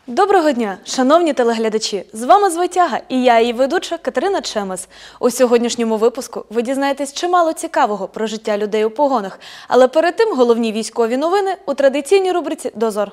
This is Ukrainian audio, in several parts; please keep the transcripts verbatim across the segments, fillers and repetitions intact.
Доброго дня, шановні телеглядачі! З вами Звитяга і я, її ведуча Катерина Чемес. У сьогоднішньому випуску ви дізнаєтесь чимало цікавого про життя людей у погонах. Але перед тим головні військові новини у традиційній рубриці «Дозор».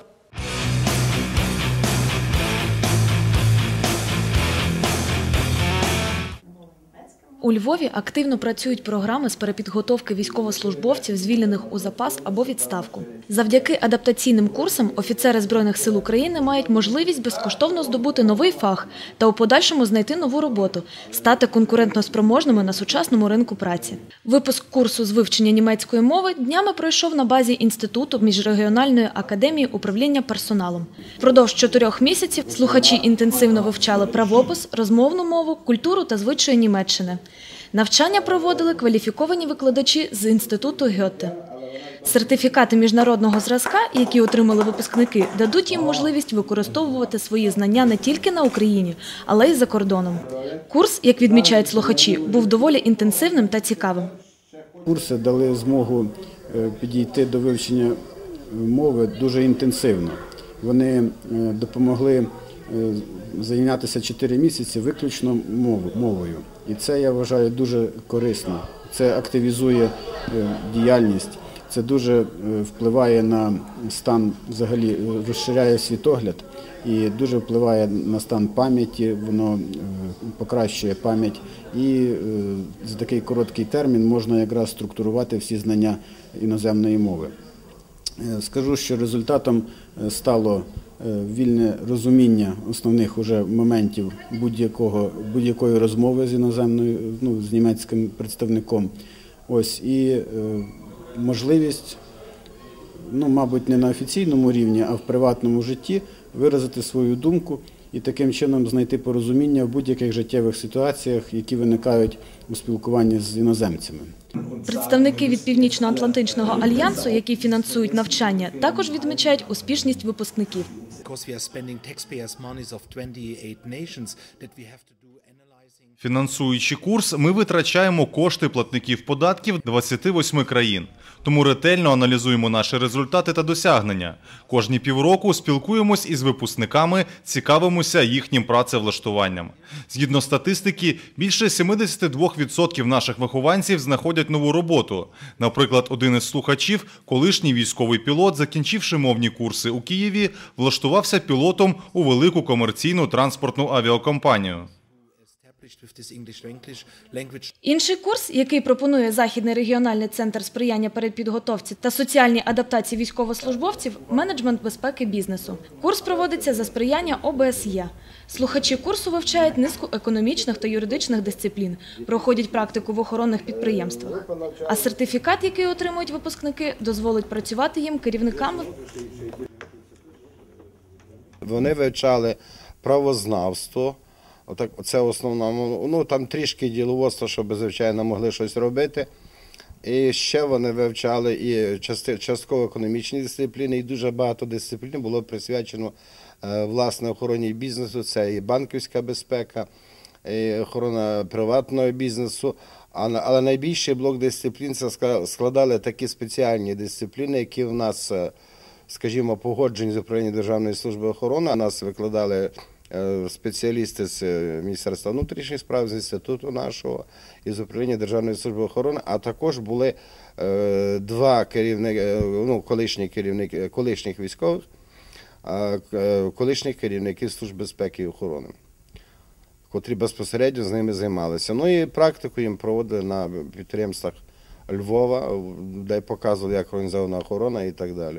У Львові активно працюють програми з перепідготовки військовослужбовців, звільнених у запас або відставку. Завдяки адаптаційним курсам офіцери Збройних сил України мають можливість безкоштовно здобути новий фах та у подальшому знайти нову роботу, стати конкурентноспроможними на сучасному ринку праці. Випуск курсу з вивчення німецької мови днями пройшов на базі Інституту міжрегіональної академії управління персоналом. Впродовж чотирьох місяців слухачі інтенсивно вивчали правопис, розмовну мову, культуру та звичаї Німеччини. Навчання проводили кваліфіковані викладачі з Інституту Гьоте. Сертифікати міжнародного зразка, які отримали випускники, дадуть їм можливість використовувати свої знання не тільки на Україні, але й за кордоном. Курс, як відмічають слухачі, був доволі інтенсивним та цікавим. Курси дали змогу підійти до вивчення мови дуже інтенсивно. Вони допомогли зайнятися чотири місяці виключно мовою. І це, я вважаю, дуже корисно. Це активізує діяльність, це дуже впливає на стан, взагалі розширяє світогляд і дуже впливає на стан пам'яті, воно покращує пам'ять. І за такий короткий термін можна якраз структурувати всі знання іноземної мови. Скажу, що результатом стало вільне розуміння основних уже моментів будь-якого будь-якої розмови з іноземною, ну, з німецьким представником. Ось і е, можливість, ну, мабуть, не на офіційному рівні, а в приватному житті виразити свою думку і таким чином знайти порозуміння в будь-яких життєвих ситуаціях, які виникають у спілкуванні з іноземцями. Представники від Північно-Атлантичного альянсу, які фінансують навчання, також відмічають успішність випускників. Фінансуючи курс, ми витрачаємо кошти платників податків двадцяти восьми країн. Тому ретельно аналізуємо наші результати та досягнення. Кожні півроку спілкуємось із випускниками, цікавимося їхнім працевлаштуванням. Згідно статистики, більше сімдесят два відсотки наших вихованців знаходять нову роботу. Наприклад, один із слухачів, колишній військовий пілот, закінчивши мовні курси у Києві, влаштувався пілотом у велику комерційну транспортну авіакомпанію. Інший курс, який пропонує Західний регіональний центр сприяння передпідготовці та соціальній адаптації військовослужбовців – менеджмент безпеки бізнесу. Курс проводиться за сприяння О Б С Є. Слухачі курсу вивчають низку економічних та юридичних дисциплін, проходять практику в охоронних підприємствах. А сертифікат, який отримують випускники, дозволить працювати їм керівниками. Вони вивчали правознавство. Отак, це основно, ну там трішки діловодства, щоб, звичайно, могли щось робити. І ще вони вивчали і частково економічні дисципліни, і дуже багато дисциплін було присвячено власне охороні бізнесу. Це і банківська безпека, і охорона приватного бізнесу. Але найбільший блок дисциплін це складали такі спеціальні дисципліни, які в нас, скажімо, погоджені з управлінням Державної служби охорони. Нас викладали спеціалісти з Міністерства внутрішніх справ, з інституту нашого і з управління Державної служби охорони, а також були два керівники, ну, колишні керівники, колишніх військових, колишніх керівників Служби безпеки і охорони, котрі безпосередньо з ними займалися. Ну і практику їм проводили на підприємствах Львова, де показували, як організована охорона і так далі.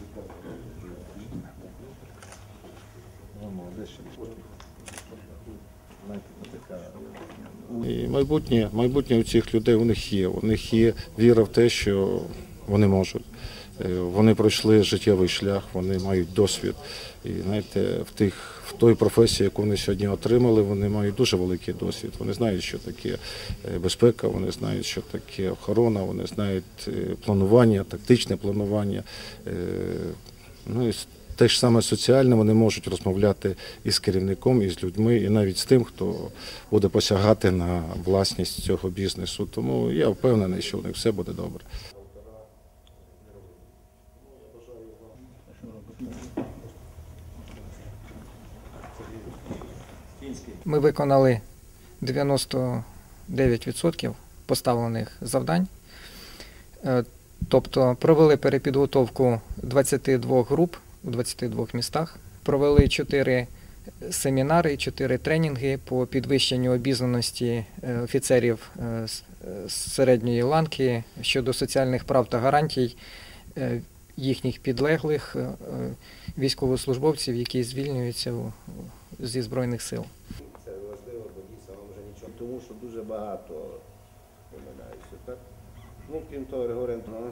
І майбутнє, майбутнє у цих людей у них є. У них є віра в те, що вони можуть. Вони пройшли життєвий шлях, вони мають досвід. І знаєте, в тих, в той професії, яку вони сьогодні отримали, вони мають дуже великий досвід. Вони знають, що таке безпека, вони знають, що таке охорона, вони знають планування, тактичне планування. Ну, і те ж саме соціальне, вони можуть розмовляти із керівником, із людьми, і навіть з тим, хто буде посягати на власність цього бізнесу. Тому я впевнений, що у них все буде добре. Ми виконали дев'яносто дев'ять відсотків поставлених завдань. Тобто провели перепідготовку двадцяти двох груп у двадцяти двох містах, провели чотири семінари, чотири тренінги по підвищенню обізнаності офіцерів середньої ланки щодо соціальних прав та гарантій їхніх підлеглих військовослужбовців, які звільнюються зі Збройних сил. Це важливо, бо дійсно вам вже нічого, тому що дуже багато помиляюся, так? Ну, крім того, Григорій Антонович.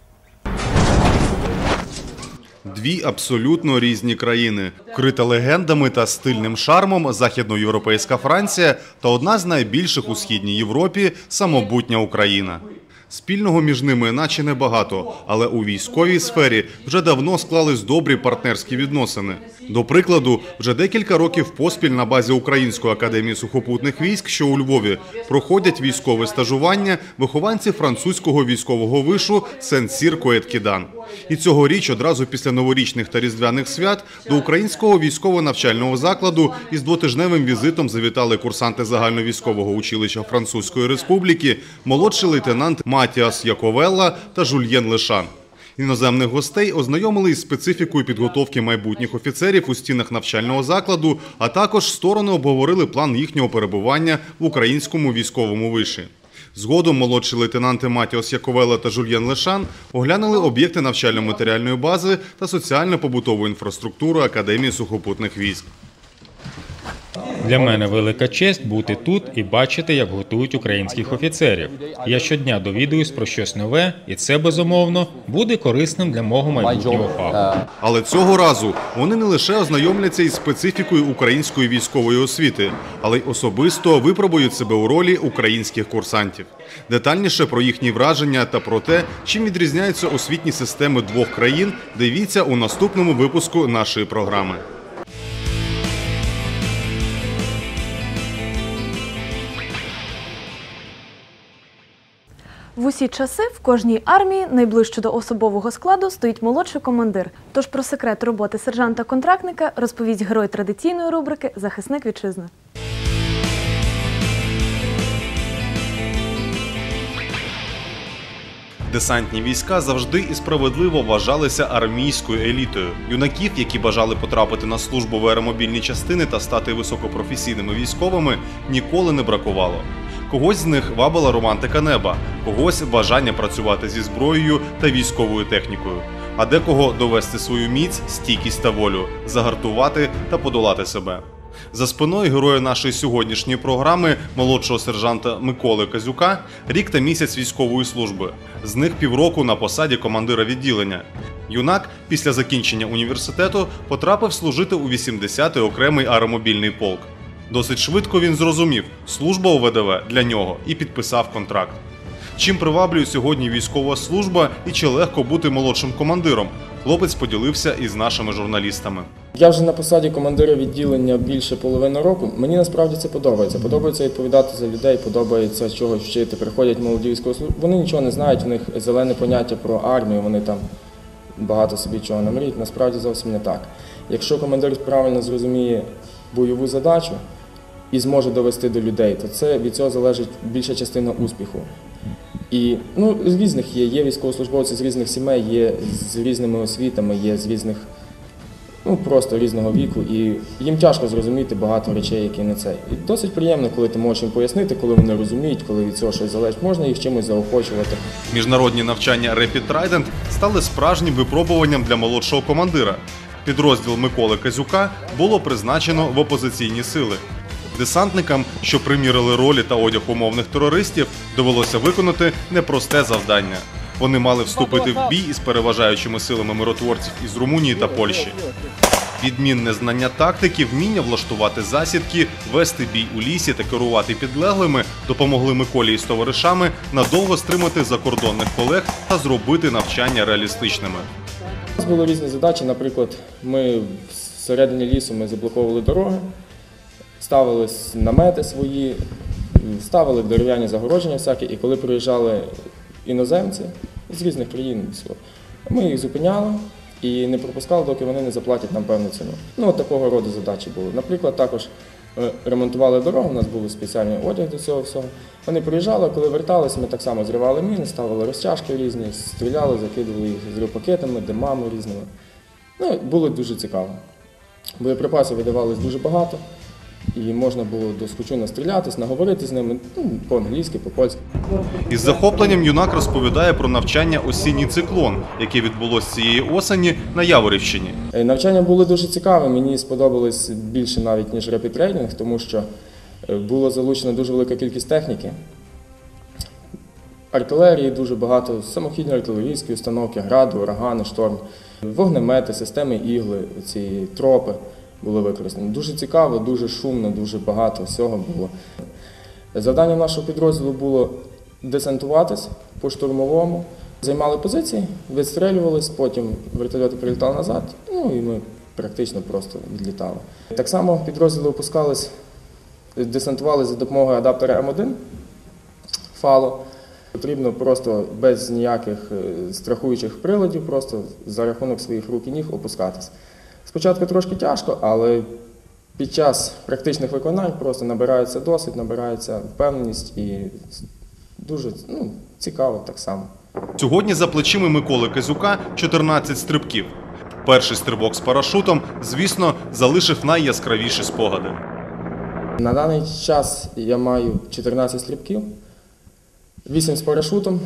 Дві абсолютно різні країни. Вкрита легендами та стильним шармом західноєвропейська Франція та одна з найбільших у Східній Європі – самобутня Україна. Спільного між ними наче небагато, але у військовій сфері вже давно склались добрі партнерські відносини. До прикладу, вже декілька років поспіль на базі Української академії сухопутних військ, що у Львові, проходять військове стажування вихованці французького військового вишу Сен-Сір-Коет-Кідан. І цьогоріч, одразу після новорічних та різдвяних свят, до українського військово-навчального закладу із двотижневим візитом завітали курсанти загальновійськового училища Французької Республіки, молодший лейтенант Матіас Яковелла та Жульєн Лешан. Іноземних гостей ознайомили із специфікою підготовки майбутніх офіцерів у стінах навчального закладу, а також сторони обговорили план їхнього перебування в українському військовому виші. Згодом молодші лейтенанти Матіос Яковелла та Жульєн Лешан оглянули об'єкти навчально-матеріальної бази та соціально-побутову інфраструктуру Академії сухопутних військ. Для мене велика честь бути тут і бачити, як готують українських офіцерів. Я щодня довідуюсь про щось нове, і це, безумовно, буде корисним для мого майбутнього фаху. Але цього разу вони не лише ознайомляться із специфікою української військової освіти, але й особисто випробують себе у ролі українських курсантів. Детальніше про їхні враження та про те, чим відрізняються освітні системи двох країн, дивіться у наступному випуску нашої програми. В усі часи в кожній армії найближче до особового складу стоїть молодший командир. Тож про секрет роботи сержанта-контрактника розповість герой традиційної рубрики «Захисник вітчизни». Десантні війська завжди і справедливо вважалися армійською елітою. Юнаків, які бажали потрапити на службу в аеромобільні частини та стати високопрофесійними військовими, ніколи не бракувало. Когось з них вабила романтика неба, когось бажання працювати зі зброєю та військовою технікою, а декого довести свою міць, стійкість та волю, загартувати та подолати себе. За спиною героя нашої сьогоднішньої програми, молодшого сержанта Миколи Казюка, рік та місяць військової служби. З них півроку на посаді командира відділення. Юнак після закінчення університету потрапив служити у вісімдесятий окремий аеромобільний полк. Досить швидко він зрозумів – служба у ВДВ для нього і підписав контракт. Чим приваблює сьогодні військова служба і чи легко бути молодшим командиром? Хлопець поділився із нашими журналістами. Я вже на посаді командира відділення більше половини року. Мені насправді це подобається. Подобається відповідати за людей, подобається чогось вчити. Приходять молоді військові служби. Вони нічого не знають, у них зелене поняття про армію, вони там багато собі чого намріють. Насправді зовсім не так. Якщо командир правильно зрозуміє бойову задачу і зможе довести до людей, то це від цього залежить більша частина успіху. І ну, з різних є, є військовослужбовці з різних сімей, є з різними освітами, є з різних, ну просто різного віку, і їм тяжко зрозуміти багато речей, які не це. І досить приємно, коли ти можеш їм пояснити, коли вони розуміють, коли від цього щось залежить, можна їх чимось заохочувати. Міжнародні навчання Rapid Trident стали справжнім випробуванням для молодшого командира. Підрозділ Миколи Казюка було призначено в опозиційні сили. Десантникам, що примірили ролі та одяг умовних терористів, довелося виконати непросте завдання. Вони мали вступити в бій із переважаючими силами миротворців із Румунії та Польщі. Відмінне знання тактики, вміння влаштувати засідки, вести бій у лісі та керувати підлеглими допомогли Миколі із товаришами надовго стримати закордонних колег та зробити навчання реалістичними. У нас були різні задачі, наприклад, ми всередині лісу ми заблоковували дороги, ставили намети свої, ставили дерев'яні загородження всякі, і коли приїжджали іноземці з різних країн, ми їх зупиняли і не пропускали, доки вони не заплатять нам певну ціну. Ну, от такого роду задачі були. Наприклад, також ремонтували дорогу, у нас був спеціальний одяг до цього всього. Вони приїжджали, коли верталися, ми так само зривали міни, ставили розтяжки різні, стріляли, закидували їх зрівпакетами, димами різними. Ну, було дуже цікаво. Боєприпасів видавалось дуже багато, і можна було доскочу настрілятись, наговорити з ними, ну, по-англійськи, по-польськи. Із захопленням юнак розповідає про навчання «Осінній циклон», яке відбулося цієї осені на Яворівщині. Навчання були дуже цікаві, мені сподобалось більше навіть, ніж репітрейнінг, тому що було залучено дуже велика кількість техніки. Артилерії дуже багато, самохідні артилерійські установки, гради, урагани, шторм, вогнемети, системи ігли, ці тропи були використані. Дуже цікаво, дуже шумно, дуже багато всього було. Завдання нашого підрозділу було десантуватись по штурмовому, займали позиції, відстрілювались, потім вертольоти прилітали назад, ну і ми практично просто відлітали. Так само підрозділи опускались, десантувалися за допомогою адаптера М один фало. Потрібно просто без ніяких страхуючих приладів, просто за рахунок своїх рук і ніг опускатись. Спочатку трошки тяжко, але під час практичних виконань просто набирається досвід, набирається впевненість і дуже ну, цікаво так само. Сьогодні за плечима Миколи Казюка чотирнадцять стрибків. Перший стрибок з парашутом, звісно, залишив найяскравіші спогади. На даний час я маю чотирнадцять стрибків, вісім з парашутом,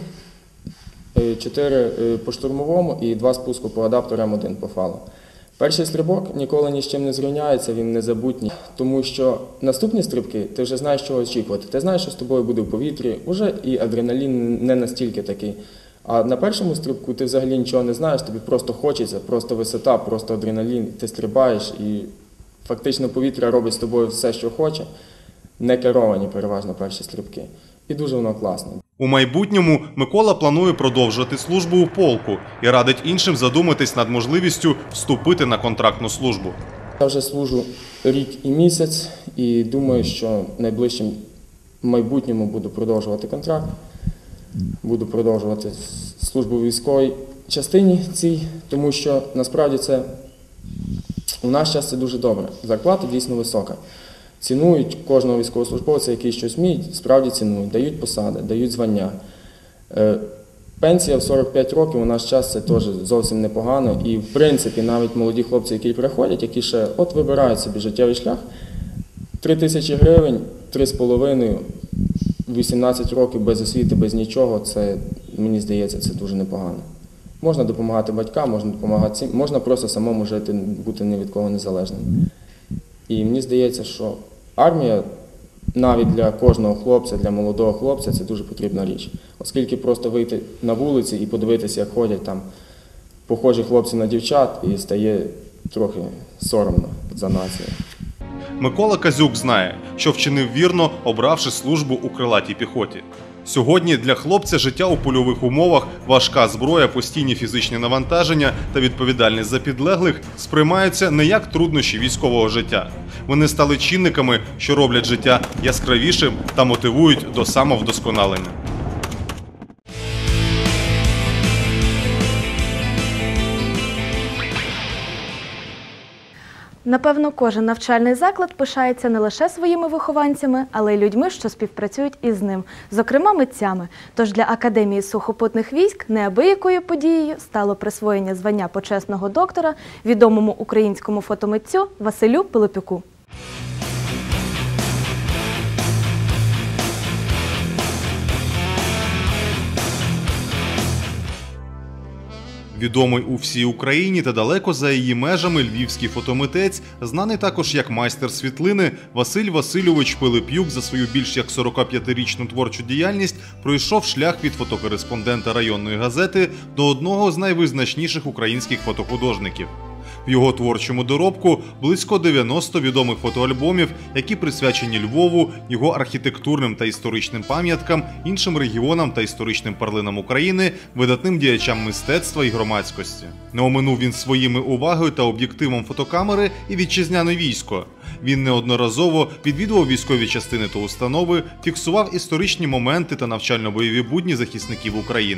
чотири по штурмовому і два спуску по адаптеру М один по фалу. Перший стрибок ніколи ні з чим не зрівняється, він незабутній, тому що наступні стрибки ти вже знаєш, чого очікувати. Ти знаєш, що з тобою буде в повітрі, вже і адреналін не настільки такий. А на першому стрибку ти взагалі нічого не знаєш, тобі просто хочеться, просто висота, просто адреналін, ти стрибаєш і фактично повітря робить з тобою все, що хоче. Не керовані переважно перші стрибки. І дуже воно класно. У майбутньому Микола планує продовжувати службу у полку і радить іншим задуматись над можливістю вступити на контрактну службу. Я вже служу рік і місяць і думаю, що в найближчому майбутньому буду продовжувати контракт, буду продовжувати службу в військовій частині цій, тому що насправді це у наш час це дуже добре. Зарплата дійсно висока. Цінують кожного військовослужбовця, який щось вміють, справді цінують, дають посади, дають звання. Пенсія в сорок п'ять років у наш час це теж зовсім непогано. І в принципі навіть молоді хлопці, які приходять, які ще от вибирають собі життєвий шлях, три тисячі гривень, три з половиною, вісімнадцять років без освіти, без нічого, це, мені здається, це дуже непогано. Можна допомагати батькам, можна допомагати всім, можна просто самому жити, бути ні від кого незалежним. І мені здається, що армія навіть для кожного хлопця, для молодого хлопця це дуже потрібна річ. Оскільки просто вийти на вулиці і подивитися, як ходять там похожі хлопці на дівчат, і стає трохи соромно за націю. Микола Казюк знає, що вчинив вірно, обравши службу у крилатій піхоті. Сьогодні для хлопця життя у польових умовах, важка зброя, постійні фізичні навантаження та відповідальність за підлеглих сприймаються не як труднощі військового життя. Вони стали чинниками, що роблять життя яскравішим та мотивують до самовдосконалення. Напевно, кожен навчальний заклад пишається не лише своїми вихованцями, але й людьми, що співпрацюють із ним, зокрема митцями. Тож для Академії сухопутних військ неабиякою подією стало присвоєння звання почесного доктора відомому українському фотомитцю Василю Пилипюку. Відомий у всій Україні та далеко за її межами львівський фотомитець, знаний також як майстер світлини, Василь Васильович Пилипюк за свою більш як сорокап'ятирічну творчу діяльність пройшов шлях від фотокореспондента районної газети до одного з найвизначніших українських фотохудожників. В його творчому доробку близько дев'яноста відомих фотоальбомів, які присвячені Львову, його архітектурним та історичним пам'яткам, іншим регіонам та історичним перлинам України, видатним діячам мистецтва і громадськості. Не оминув він своїми увагою та об'єктивом фотокамери і вітчизняне військо. Він неодноразово відвідував військові частини та установи, фіксував історичні моменти та навчально-бойові будні захисників України.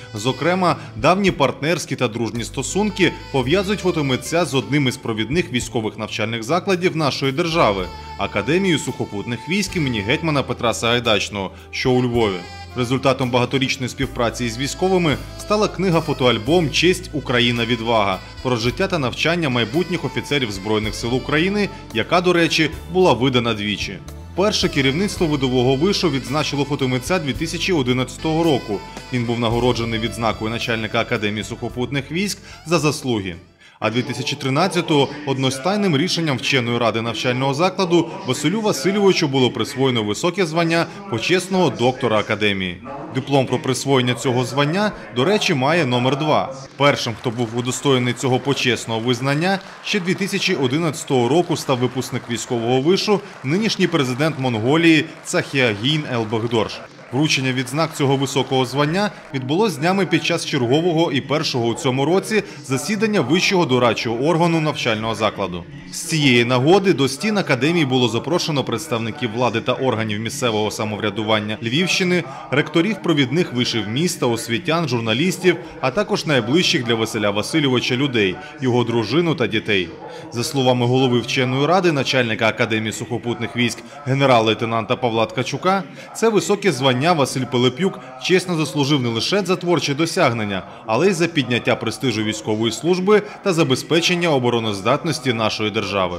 Зокрема, давні партнерські та дружні стосунки пов'язують фотомитця з одним із провідних військових навчальних закладів нашої держави – Академією сухопутних військ імені гетьмана Петра Сагайдачного, що у Львові. Результатом багаторічної співпраці із військовими стала книга-фотоальбом «Честь, Україна, відвага» про життя та навчання майбутніх офіцерів Збройних сил України, яка, до речі, була видана двічі. Перше керівництво видового вишу відзначило фотомитця дві тисячі одинадцятого року. Він був нагороджений відзнакою начальника Академії сухопутних військ за заслуги. А дві тисячі тринадцятого одностайним рішенням вченої ради навчального закладу Василю Васильовичу було присвоєно високе звання почесного доктора Академії. Диплом про присвоєння цього звання, до речі, має номер два. Першим, хто був удостоєний цього почесного визнання, ще дві тисячі одинадцятого року став випускник військового вишу, нинішній президент Монголії Цахіагін Елбегдорж. Вручення відзнак цього високого звання відбулось з днями під час чергового і першого у цьому році засідання вищого дорадчого органу навчального закладу. З цієї нагоди до стін Академії було запрошено представників влади та органів місцевого самоврядування Львівщини, ректорів провідних вишів міста, освітян, журналістів, а також найближчих для Василя Васильовича людей, його дружину та дітей. За словами голови вченої ради, начальника Академії сухопутних військ генерал-лейтенанта Павла Ткачука, це високе звання Василь Пилипюк чесно заслужив не лише за творчі досягнення, але й за підняття престижу військової служби та забезпечення обороноздатності нашої держави.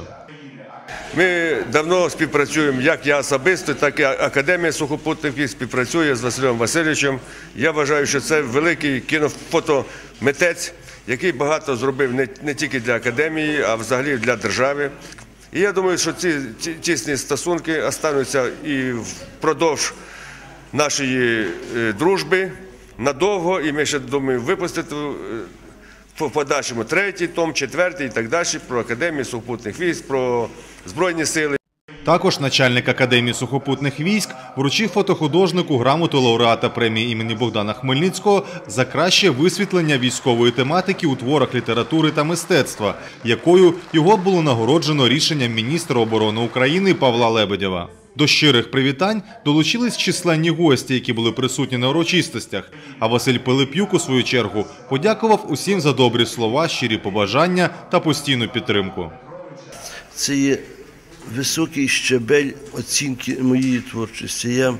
Ми давно співпрацюємо, як я особисто, так і Академія сухопутних військ співпрацює з Василем Васильовичем. Я вважаю, що це великий кінофотомитець, який багато зробив не, не тільки для Академії, а взагалі для держави. І я думаю, що ці тісні стосунки залишаться і впродовж нашої дружби надовго, і ми ще думаємо випустити в подальшому третій том, четвертий і так далі про Академію сухопутних військ, про Збройні сили. Також начальник Академії сухопутних військ вручив фотохудожнику грамоту лауреата премії імені Богдана Хмельницького за краще висвітлення військової тематики у творах літератури та мистецтва, якою його було нагороджено рішенням міністра оборони України Павла Лебедєва. До щирих привітань долучились численні гості, які були присутні на урочистостях, а Василь Пилипюк, у свою чергу, подякував усім за добрі слова, щирі побажання та постійну підтримку. Це є високий щебель оцінки моєї творчості. Я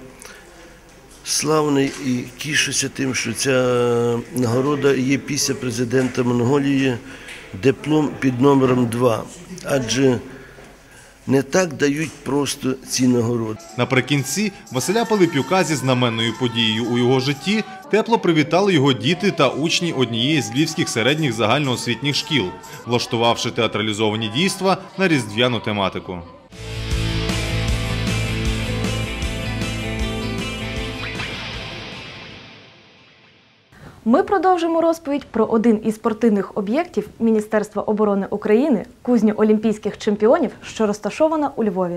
славний і тішуся тим, що ця нагорода є після президента Монголії, диплом під номером два, адже не так дають просто ці нагороди. Наприкінці Василя Пилипюка зі знаменною подією у його житті тепло привітали його діти та учні однієї з львівських середніх загальноосвітніх шкіл, влаштувавши театралізовані дійства на різдвяну тематику. Ми продовжимо розповідь про один із спортивних об'єктів Міністерства оборони України – кузню олімпійських чемпіонів, що розташована у Львові.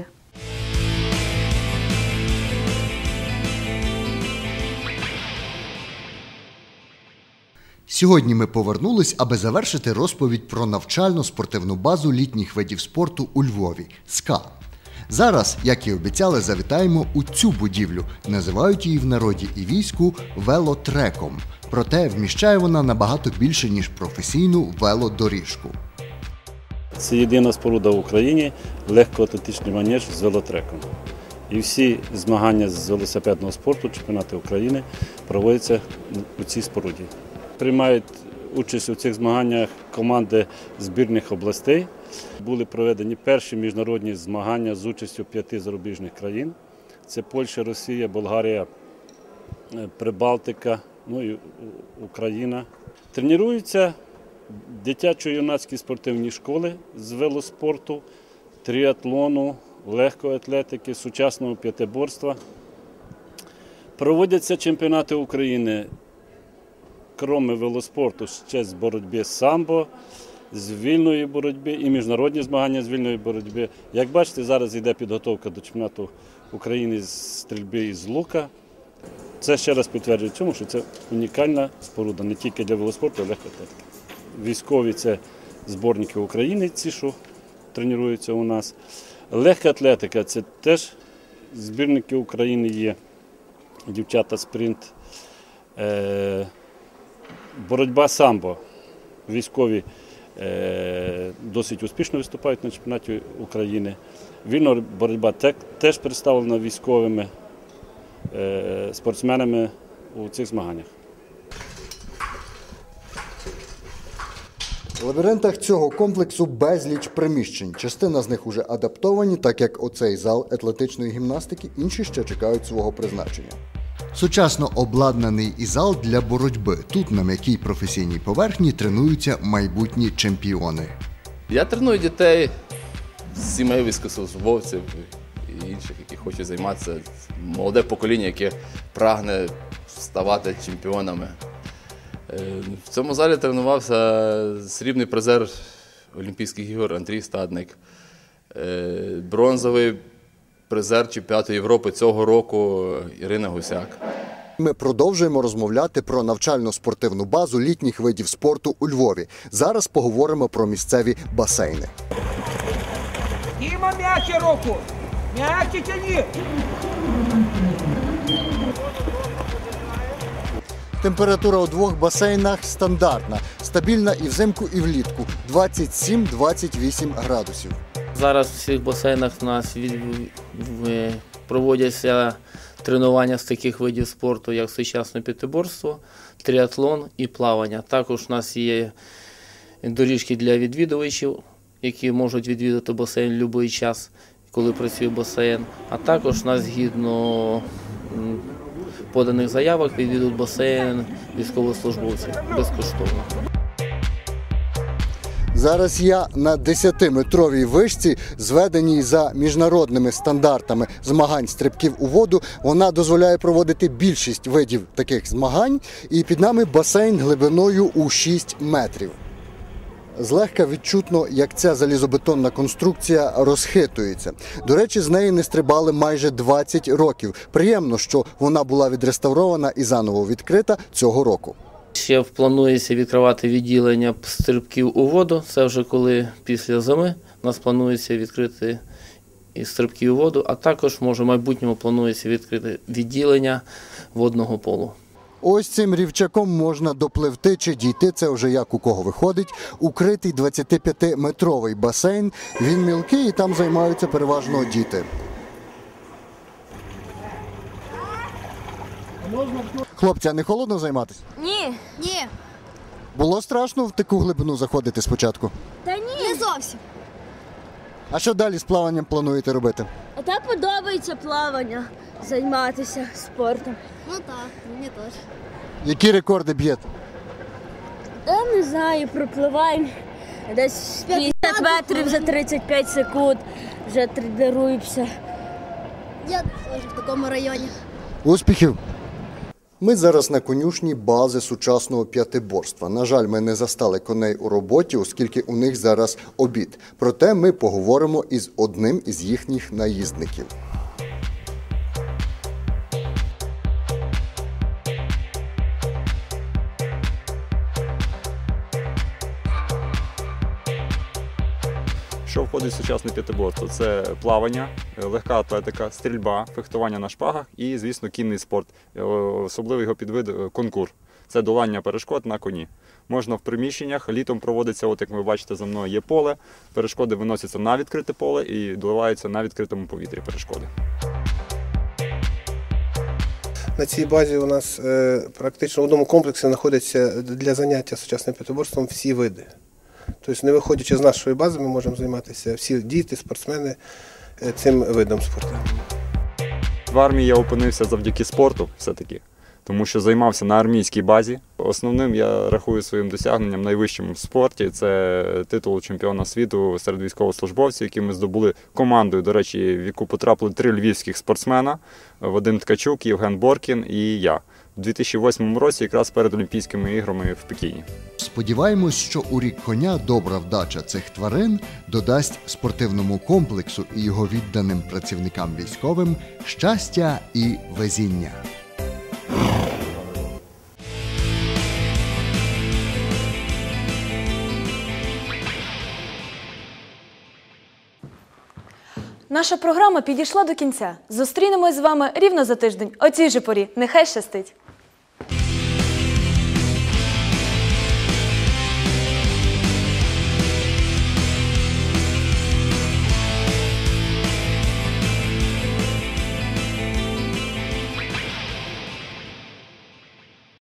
Сьогодні ми повернулись, аби завершити розповідь про навчально-спортивну базу літніх видів спорту у Львові – СКА. Зараз, як і обіцяли, завітаємо у цю будівлю. Називають її в народі і війську велотреком. Проте вміщає вона набагато більше, ніж професійну велодоріжку. Це єдина споруда в Україні – легкоатлетичний манеж з велотреком. І всі змагання з велосипедного спорту, чемпіонати України, проводяться у цій споруді. Приймають участь у цих змаганнях команди збірних областей. Були проведені перші міжнародні змагання з участю п'яти зарубіжних країн. Це Польща, Росія, Болгарія, Прибалтика, ну і Україна. Тренуються дитячо-юнацькі спортивні школи з велоспорту, тріатлону, легкої атлетики, сучасного п'ятиборства. Проводяться чемпіонати України, крім велоспорту, ще з боротьби самбо, з вільної боротьби і міжнародні змагання з вільної боротьби. Як бачите, зараз йде підготовка до чемпіонату України з стрільби із лука. Це ще раз підтверджує цьому, що це унікальна споруда не тільки для велоспорту, а й легкої атлетики. Військові – це зборники України, ці, що тренуються у нас. Легка атлетика – це теж збірники України є, дівчата спринт. Боротьба самбо. Військові досить успішно виступають на чемпіонаті України. Вільна боротьба теж представлена військовими спортсменами у цих змаганнях. В лабіринтах цього комплексу безліч приміщень. Частина з них уже адаптовані, так як оцей зал атлетичної гімнастики, інші ще чекають свого призначення. Сучасно обладнаний і зал для боротьби. Тут на м'якій професійній поверхні тренуються майбутні чемпіони. Я треную дітей з сімей військовослужбовців і інших, які хочуть займатися. Молоде покоління, яке прагне ставати чемпіонами. В цьому залі тренувався срібний призер Олімпійських ігор Андрій Стадник, бронзовий призер чемпіонату Європи цього року Ірина Гусяк. Ми продовжуємо розмовляти про навчально-спортивну базу літніх видів спорту у Львові. Зараз поговоримо про місцеві басейни. Діма, м'яче руку! М'яче тяні! Температура у двох басейнах стандартна, стабільна і взимку, і влітку – двадцять сім - двадцять вісім градусів. Зараз в всіх басейнах у нас проводяться тренування з таких видів спорту, як сучасне п'ятиборство, тріатлон і плавання. Також у нас є доріжки для відвідувачів, які можуть відвідати басейн в будь-який час, коли працює басейн. А також у нас згідно поданих заявок відвідують басейн військовослужбовців безкоштовно. Зараз я на десятиметровій вишці, зведеній за міжнародними стандартами змагань стрибків у воду. Вона дозволяє проводити більшість видів таких змагань. І під нами басейн глибиною у шість метрів. Злегка відчутно, як ця залізобетонна конструкція розхитується. До речі, з неї не стрибали майже двадцять років. Приємно, що вона була відреставрована і заново відкрита цього року. Ще планується відкривати відділення стрибків у воду. Це вже коли після зими у нас планується відкрити і стрибки у воду, а також, може, в майбутньому планується відкрити відділення водного полу. Ось цим рівчаком можна допливти чи дійти, це вже як у кого виходить. Укритий двадцятип'ятиметровий басейн, він мілкий і там займаються переважно діти. Хлопці, а не холодно займатися? Ні. Ні. Було страшно в таку глибину заходити спочатку? Та ні. Не зовсім. А що далі з плаванням плануєте робити? А так подобається плавання, займатися спортом. Ну так, мені теж. Які рекорди б'єте? Я не знаю, пропливаємо десь п'ятдесят метрів за тридцять п'ять секунд, вже тренуємося. Я теж в такому районі. Успіхів! Ми зараз на конюшні бази сучасного п'ятиборства. На жаль, ми не застали коней у роботі, оскільки у них зараз обід. Проте ми поговоримо із одним із їхніх наїздників. Що входить в сучасне п'ятиборство? Це плавання, легка атлетика, стрільба, фехтування на шпагах і, звісно, кінний спорт. Особливий його підвид – конкур. Це долання перешкод на коні. Можна в приміщеннях, літом проводиться, от як ви бачите за мною, є поле, перешкоди виносяться на відкрите поле і доливаються на відкритому повітрі перешкоди. На цій базі у нас практично в одному комплексі знаходяться для заняття сучасним п'ятиборством всі види. Тобто, не виходячи з нашої бази, ми можемо займатися всі діти, спортсмени цим видом спорту. В армії я опинився завдяки спорту все-таки, тому що займався на армійській базі. Основним я рахую своїм досягненням найвищим в спорті – це титул чемпіона світу серед військовослужбовців, який ми здобули командою. До речі, в яку потрапили три львівських спортсмена – Вадим Ткачук, Євген Боркін і я. У дві тисячі восьмому році, якраз перед Олімпійськими іграми в Пекіні. Сподіваємось, що у рік коня добра вдача цих тварин додасть спортивному комплексу і його відданим працівникам військовим щастя і везіння. Наша програма підійшла до кінця. Зустрінемось з вами рівно за тиждень. О цій же порі. Нехай щастить!